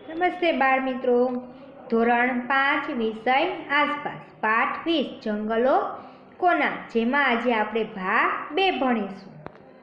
નમસ્તે બાળ મિત્રો, ધોરણ 5 વિષય આસપાસ પાઠ 20 જંગલો કોના, જેમાં આજે આપણે ભાગ 2 ભણીશું.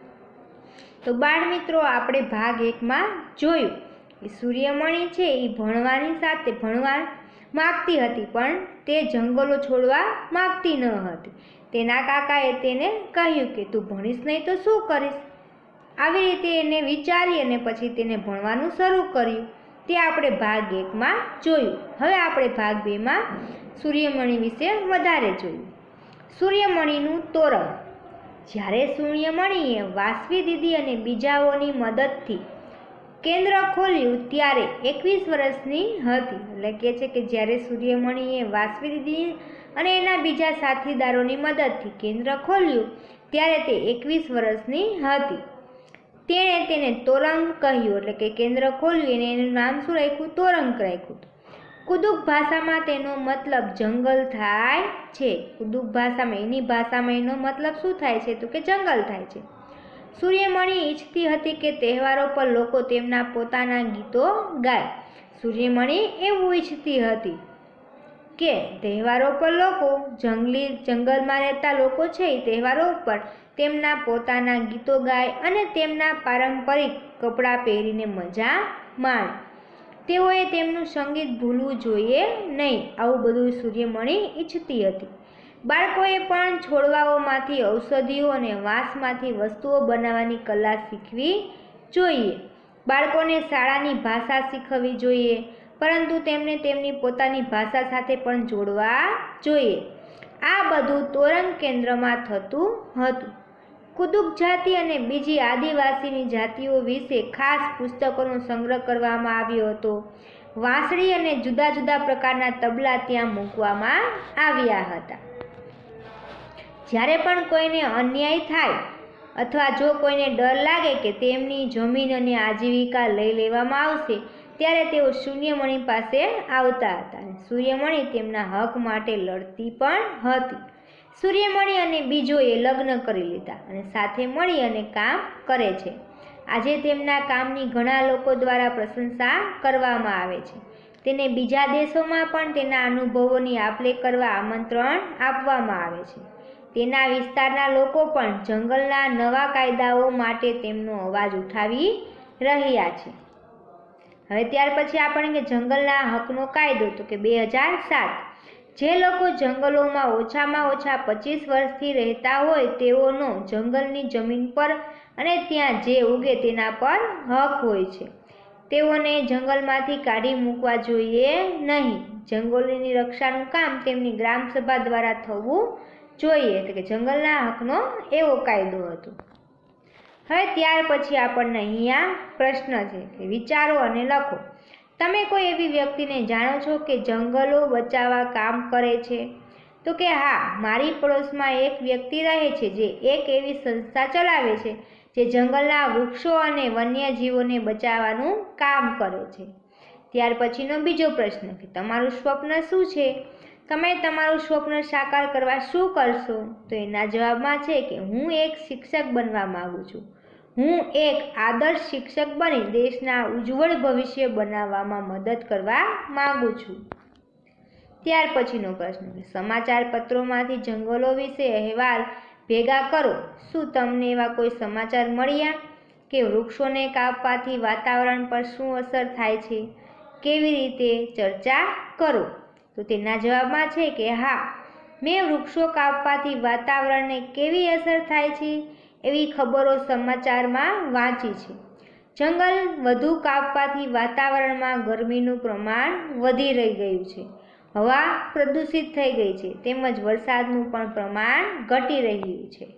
તો બાળ મિત્રો, આપણે ભાગ 1માં જોયું કે સૂર્યમણી છે એ ભણવા માગતી હતી, પણ તે જંગલો છોડવા માગતી ન હતી. તેના કાકાએ તેને કહ્યું કે તું ભણીશ નહીં તો શું કરીશ. આવી રીતે એને વિચારી અને પછી તેને ભણવાનું શરૂ કર્યું. તે આપણે ભાગ 1માં જોયું. હવે આપણે ભાગ 2માં સૂર્યમણી વિશે વધારે જોયું. સૂર્યમણીનું તોરણ. જ્યારે સૂર્યમણીએ વાસવી દીદી અને બીજાઓની મદદથી કેન્દ્ર ખોલ્યું ત્યારે 21 વર્ષની હતી. એટલે કહે છે કે જ્યારે સૂર્યમણીએ વાસવી દીદી અને એના બીજા સાથીદારોની મદદથી કેન્દ્ર ખોલ્યું ત્યારે તે 21 વર્ષની હતી. તેણે તેને તોરંગ કહ્યું, એટલે કે કેન્દ્ર ખોલ્યું એને એનું નામ શું રાખ્યું? તોરંગ રાખ્યું. કુદુક ભાષામાં તેનો મતલબ જંગલ થાય છે. કુદુક ભાષામાં એની ભાષામાં એનો મતલબ શું થાય છે? તો કે જંગલ થાય છે. સૂર્યમણી ઈચ્છતી હતી કે તહેવારો પર લોકો તેમના પોતાના ગીતો ગાય. સૂર્યમણી એવું ઈચ્છતી હતી કે તહેવારો પર લોકો જંગલમાં રહેતા લોકો છે એ તહેવારો પર તેમના પોતાના ગીતો ગાય અને તેમના પારંપરિક કપડાં પહેરીને મજા માણે. તેઓએ તેમનું સંગીત ભૂલવું જોઈએ નહીં. આવું બધું સૂર્યમણી ઈચ્છતી હતી. બાળકોએ પણ છોડવાઓમાંથી ઔષધિઓ અને વાંસમાંથી વસ્તુઓ બનાવવાની કલા શીખવી જોઈએ. બાળકોને શાળાની ભાષા શીખવવી જોઈએ, પરંતુ તેમને તેમની પોતાની ભાષા સાથે પણ જોડવા જોઈએ. આ બધું તોરંગ કેન્દ્રમાં થતું હતું. કુદુક જાતિ અને બીજી આદિવાસીની જાતિઓ વિશે ખાસ પુસ્તકોનો સંગ્રહ કરવામાં આવ્યો હતો. વાંસળી અને જુદા જુદા પ્રકારના તબલા ત્યાં મૂકવામાં આવ્યા હતા. જ્યારે પણ કોઈને અન્યાય થાય અથવા જો કોઈને ડર લાગે કે તેમની જમીન અને આજીવિકા લઈ લેવામાં આવશે, ત્યારે તેઓ સૂર્યમણી પાસે આવતા હતા. સૂર્યમણી તેમના હક માટે લડતી પણ હતી. સૂર્યમણી અને બીજોએ લગ્ન કરી લીધા અને સાથે મળી અને કામ કરે છે. આજે તેમના કામની ઘણા લોકો દ્વારા પ્રશંસા કરવામાં આવે છે. તેને બીજા દેશોમાં પણ તેના અનુભવોની આપ-લે કરવા આમંત્રણ આપવામાં આવે છે. તેના વિસ્તારના લોકો પણ જંગલના નવા કાયદાઓ માટે તેમનો અવાજ ઉઠાવી રહ્યા છે. હવે ત્યાર પછી આપણે કે જંગલના હકનો કાયદો, તો કે 2007. જે લોકો જંગલોમાં ઓછામાં ઓછા 25 વર્ષથી રહેતા હોય તેઓનો જંગલની જમીન પર અને ત્યાં જે ઉગે તેના પર હક હોય છે. તેઓને જંગલમાંથી કાઢી મૂકવા જોઈએ નહીં. જંગલોની રક્ષાનું કામ તેમની ગ્રામસભા દ્વારા થવું જોઈએ. એટલે કે જંગલના હકનો એવો કાયદો હતો. હવે ત્યાર પછી આપણને અહીંયા પ્રશ્ન છે કે વિચારો અને લખો. તમે કોઈ એવી વ્યક્તિને જાણો છો કે જંગલો બચાવવા કામ કરે છે? તો કે હા, મારી પડોશમાં એક વ્યક્તિ રહે છે જે એક એવી સંસ્થા ચલાવે છે જે જંગલના વૃક્ષો અને વન્યજીવોને બચાવવાનું કામ કરે છે. ત્યાર પછીનો બીજો પ્રશ્ન કે તમારું સ્વપ્ન શું છે? તમે તમારું સ્વપ્ન સાકાર કરવા શું કરશો? તો એના જવાબમાં છે કે હું એક શિક્ષક બનવા માગું છું. હું એક આદર્શ શિક્ષક બની દેશના ઉજ્જવળ ભવિષ્ય બનાવવામાં મદદ કરવા માગું છું. ત્યાર પછીનો પ્રશ્ન, સમાચાર પત્રોમાંથી જંગલો વિશે અહેવાલ ભેગા કરો. શું તમને એવા કોઈ સમાચાર મળ્યા કે વૃક્ષોને કાપવાથી વાતાવરણ પર શું અસર થાય છે? કેવી રીતે? ચર્ચા કરો. તો તેના જવાબમાં છે કે હા, મેં વૃક્ષો કાપવાથી વાતાવરણને કેવી અસર થાય છે એવી ખબરો સમાચારમાં વાંચી છે. જંગલ વધુ કાપવાથી વાતાવરણમાં ગરમીનું પ્રમાણ વધી ગયું છે, હવા પ્રદૂષિત થઈ ગઈ છે, તેમજ વરસાદનું પણ પ્રમાણ ઘટી રહ્યું છે.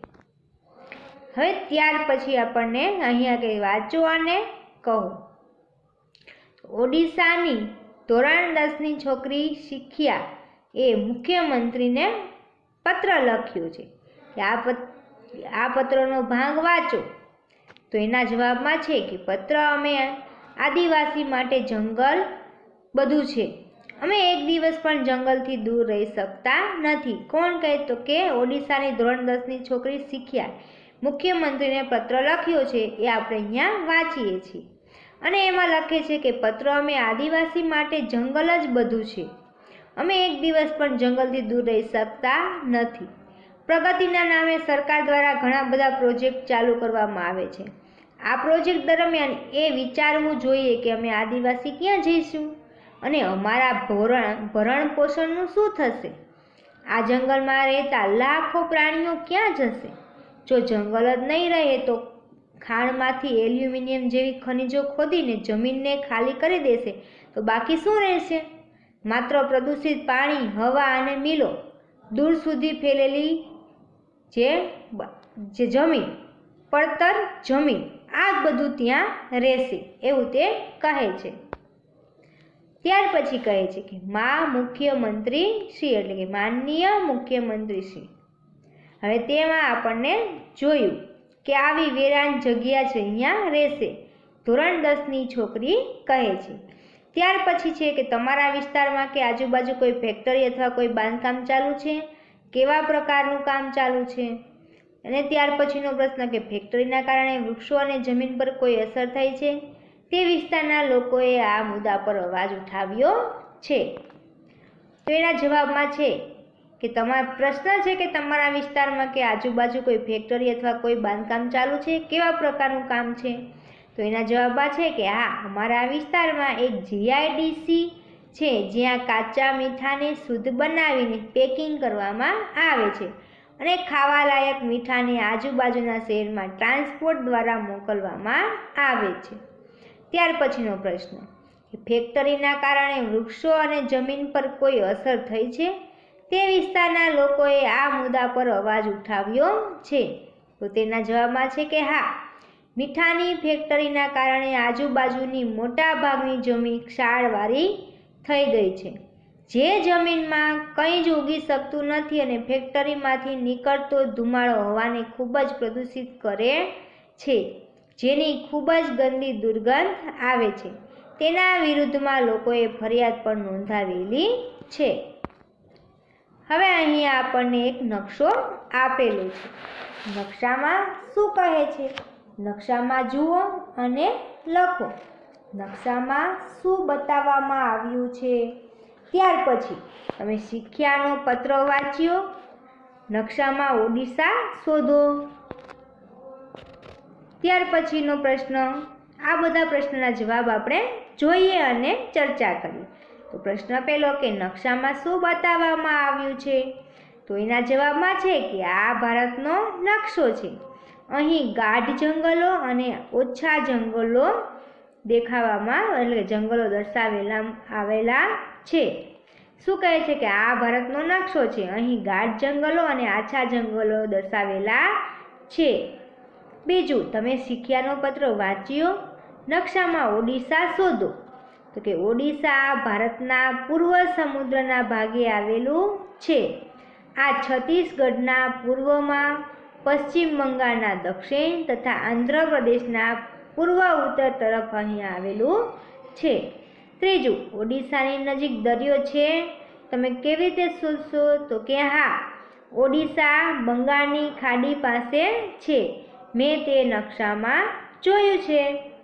હવે ત્યાર પછી આપણને અહીંયા કંઈ વાંચો અને કહો. ઓડિશાની ધોરણ 10ની છોકરી શિખ્યા એ મુખ્યમંત્રીને પત્ર લખ્યો છે કે આ પત્રનો ભાગ વાંચો. તો એના જવાબમાં છે કે પત્ર, અમે આદિવાસી માટે જંગલ બધું છે. અમે એક દિવસ પણ જંગલથી દૂર રહી શકતા નથી. કોણ કહે? તો કે ઓડિશાની ધોરણ 10ની છોકરી શિખ્યા મુખ્યમંત્રીને પત્ર લખ્યો છે એ આપણે અહીંયા વાંચીએ છીએ. અને એમાં લખે છે કે પત્ર અમે આદિવાસી માટે જંગલ જ બધું છે, અમે એક દિવસ પણ જંગલથી દૂર રહી શકતા નથી. પ્રગતિના નામે સરકાર દ્વારા ઘણા બધા પ્રોજેક્ટ ચાલુ કરવામાં આવે છે. આ પ્રોજેક્ટ દરમિયાન એ વિચારવું જોઈએ કે અમે આદિવાસી ક્યાં જઈશું અને અમારા ભરણ પોષણનું શું થશે. આ જંગલમાં રહેતા લાખો પ્રાણીઓ ક્યાં જશે. જો જંગલ જ નહીં રહે તો ખાણમાંથી એલ્યુમિનિયમ જેવી ખનિજો ખોદીને જમીનને ખાલી કરી દેશે તો બાકી શું રહેશે? માત્ર પ્રદૂષિત પાણી, હવા અને મિલો, દૂર સુધી ફેલેલી જે જમીન, પડતર જમીન, આ બધું ત્યાં રહેશે એવું તે કહે છે. ત્યાર પછી કહે છે કે મુખ્યમંત્રી શ્રી એટલે કે માનનીય મુખ્યમંત્રી શ્રી. હવે તેમાં આપણને જોયું કે આવી વેરાન જગ્યા છે અહીંયા રહેશે. ધોરણ 10ની છોકરી કહે છે. ત્યાર પછી છે કે તમારા વિસ્તારમાં કે આજુબાજુ કોઈ ફેક્ટરી અથવા કોઈ બાંધકામ ચાલુ છે, કેવા પ્રકારનું કામ ચાલુ છે. અને ત્યાર પછીનો પ્રશ્ન કે ફેક્ટરીના કારણે વૃક્ષો અને જમીન પર કોઈ અસર થઈ છે, તે વિસ્તારના લોકોએ આ મુદ્દા પર અવાજ ઉઠાવ્યો છે. તો એના જવાબમાં છે કે તમારો પ્રશ્ન છે કે તમારા વિસ્તારમાં કે આજુબાજુ કોઈ ફેક્ટરી અથવા કોઈ બાંધકામ ચાલુ છે, કેવા પ્રકારનું કામ છે. તો એના જવાબમાં છે કે હા, અમારા વિસ્તારમાં એક જીઆઈડીસી છે જ્યાં કાચા મીઠાને શુદ્ધ બનાવીને પેકિંગ કરવામાં આવે છે અને ખાવાલાયક મીઠાને આજુબાજુના શહેરમાં ટ્રાન્સપોર્ટ દ્વારા મોકલવામાં આવે છે. ત્યાર પછીનો પ્રશ્ન કે ફેક્ટરીના કારણે વૃક્ષો અને જમીન પર કોઈ અસર થઈ છે, તે વિસ્તારના લોકોએ આ મુદ્દા પર અવાજ ઉઠાવ્યો છે. તો તેના જવાબમાં છે કે હા, મીઠાની ફેક્ટરીના કારણે આજુબાજુની મોટા ભાગની જમીન ક્ષારવાળી થઈ ગઈ છે. જે જમીનમાં કંઈ જ ઉગી શકતું નથી અને ફેક્ટરીમાંથી નીકળતો ધુમાડો હવાને ખૂબ જ પ્રદૂષિત કરે છે, જેની ખૂબ જ ગંદી દુર્ગંધ આવે છે. તેના વિરુદ્ધમાં લોકોએ ફરિયાદ પણ નોંધાવેલી છે. હવે અહીં આપણને એક નકશો આપેલો છે. નકશામાં શું કહે છે? નકશામાં જુઓ અને લખો. નકશામાં શું બતાવવામાં આવ્યું છે. ત્યાર પછી તમે શીખ્યાનો પત્ર વાંચ્યો. નકશામાં ઓડિશા શોધો. ત્યાર પછીનો પ્રશ્ન, આ બધા પ્રશ્નના જવાબ આપણે જોઈએ અને ચર્ચા કરીએ. તો પ્રશ્ન પહેલો કે નકશામાં શું બતાવવામાં આવ્યું છે. તો એના જવાબમાં છે કે આ ભારતનો નકશો છે. અહીં ગાઢ જંગલો અને ઓછા જંગલો દેખાવામાં એટલે જંગલો આવેલા છે. શું કહે છે કે આ ભારતનો નકશો છે. અહીં ગાઢ જંગલો અને આછા જંગલો દર્શાવેલા છે. બીજું, તમે શીખ્યાનો પત્ર વાંચ્યો. નકશામાં ઓડિશા શોધો. તો કે ઓડિશા ભારતના પૂર્વ સમુદ્રના ભાગે આવેલું છે. આ છત્તીસગઢના પૂર્વમાં, પશ્ચિમ બંગાળના દક્ષિણ તથા આંધ્રપ્રદેશના પૂર્વ ઉત્તર તરફ અહીં આવેલું છે. ત્રીજું, ઓડિશાની નજીક દરિયો છે. તમે કેવી રીતે શોધશો? તો કે હા, ઓડિશા બંગાળની ખાડી પાસે છે. મેં તે નકશામાં જોયું છે.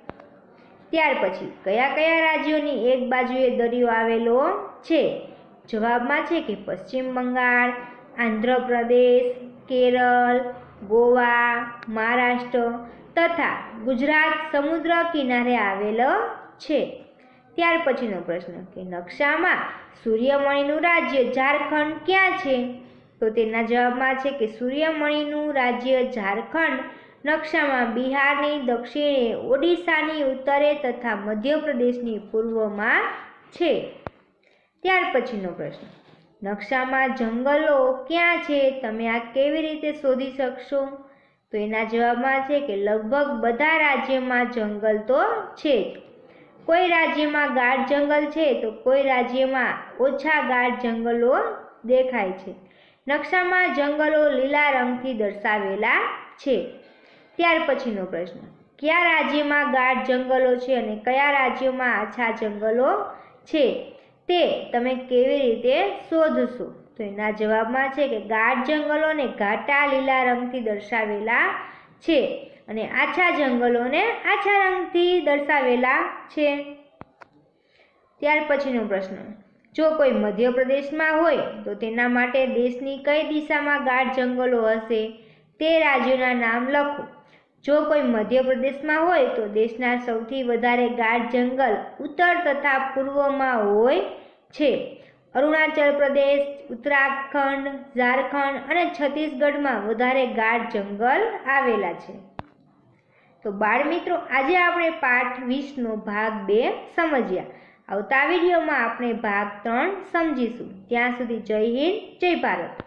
ત્યાર પછી કયા કયા રાજ્યોની એક બાજુએ દરિયો આવેલો છે. જવાબમાં છે કે પશ્ચિમ બંગાળ, આંધ્રપ્રદેશ, કેરળ, ગોવા, મહારાષ્ટ્ર તથા ગુજરાત સમુદ્ર કિનારે આવેલો છે. ત્યાર પછીનો પ્રશ્ન કે નકશામાં સૂર્યમણીનું રાજ્ય ઝારખંડ ક્યાં છે. તો તેના જવાબમાં છે કે સૂર્યમણીનું રાજ્ય ઝારખંડ નકશામાં બિહારની દક્ષિણે, ઓડિશાની ઉત્તરે તથા મધ્યપ્રદેશની પૂર્વમાં છે. ત્યાર પછીનો પ્રશ્ન, નકશામાં જંગલો ક્યાં છે, તમે આ કેવી રીતે શોધી શકશો? તો એના જવાબમાં છે કે લગભગ બધા રાજ્યમાં જંગલ તો છે જ. કોઈ રાજ્યમાં ગાઢ જંગલ છે તો કોઈ રાજ્યમાં ઓછા ગાઢ જંગલો દેખાય છે. નકશામાં જંગલો લીલા રંગથી દર્શાવેલા છે. ત્યાર પછીનો પ્રશ્ન, કયા રાજ્યમાં ગાઢ જંગલો છે અને કયા રાજ્યોમાં આછા જંગલો છે, તે તમે કેવી રીતે શોધશો? તો એના જવાબમાં છે કે ગાઢ જંગલોને ઘાટા લીલા રંગથી દર્શાવેલા છે અને આછા જંગલોને આછા રંગથી દર્શાવેલા છે। ત્યાર પછીનો પ્રશ્ન, જો કોઈ મધ્યપ્રદેશમાં હોય તો તેના માટે દેશની કઈ દિશામાં ગાઢ જંગલો હશે? તે રાજ્યોના નામ લખો। જો કોઈ મધ્યપ્રદેશમાં હોય તો દેશના સૌથી વધારે ગાઢ જંગલ ઉત્તર તથા પૂર્વમાં હોય છે। અરુણાચલ પ્રદેશ, ઉત્તરાખંડ, ઝારખંડ અને છત્તીસગઢમાં વધારે ગાઢ જંગલ આવેલા છે। તો બાળમિત્રો, આજે આપણે પાઠ 20નો ભાગ 2 સમજ્યા। આવતા વિડીયોમાં આપણે ભાગ 3 સમજીશું। ત્યાં સુધી જય હિન્દ, જય ભારત।